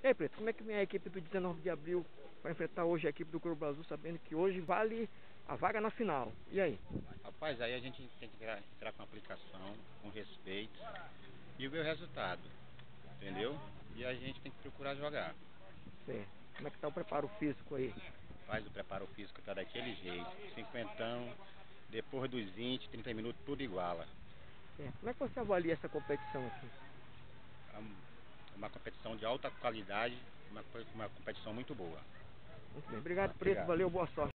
E aí, Preto, como é que vem a equipe do 19 de abril para enfrentar hoje a equipe do Globo Azul, sabendo que hoje vale a vaga na final? E aí? Rapaz, aí a gente tem que entrar com aplicação, com respeito e ver o resultado, entendeu? E a gente tem que procurar jogar. Certo. Como é que tá o preparo físico aí? Faz o preparo físico, tá daquele jeito, cinquentão, depois dos 20, 30 minutos, tudo iguala. Certo. Como é que você avalia essa competição aqui? É uma competição de alta qualidade, uma competição muito boa. Muito bem. Obrigado, Preto. Obrigado. Valeu, boa sorte.